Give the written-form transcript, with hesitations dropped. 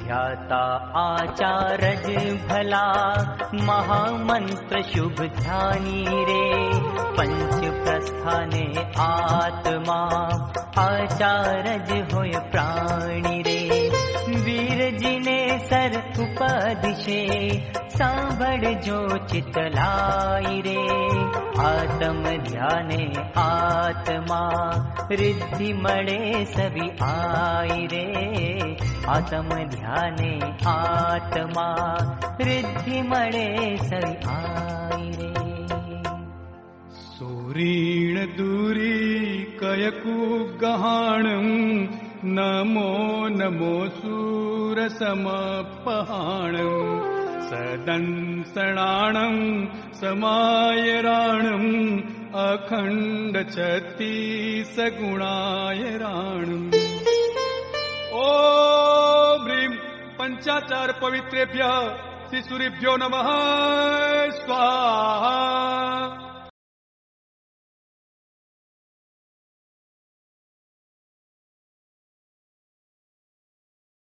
ध्याता आचारज भला, महामंत्र शुभ ध्यानी रे। पंच प्रस्थाने आत्मा, आचारज होय प्राणी रे। वीर जिने सर उपदिशे, सांभळ जो चितलाई रे। आत्म ध्याने आत्मा, रिद्धि मळे सभी आई रे। आत्म ध्याने आत्मा, रिद्धि मळे सभी आई रे। सूरीण दूरी कयकु गहाणं, नमो नमो सूर समपहाणं। सदंसणाणं समायराणं, अखंड छत्तीस गुणायराणं। ओम ह्रीं पंचाचार पवित्रेभ्यः शिशुरेभ्यो नमः स्वाहा।